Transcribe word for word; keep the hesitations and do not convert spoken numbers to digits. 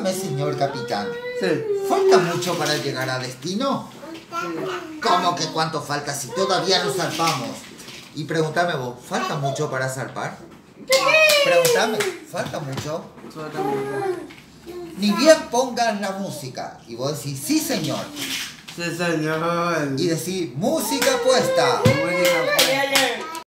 Dígame, señor capitán, Sí. ¿falta mucho para llegar a destino? Sí. ¿Cómo que cuánto falta si todavía no zarpamos? Y pregúntame vos, ¿falta mucho para zarpar? Pregúntame, ¿falta mucho? Falta mucho. Ni bien pongan la música. Y vos decís, sí señor. Sí, señor. Y decís, música puesta. Música, pues.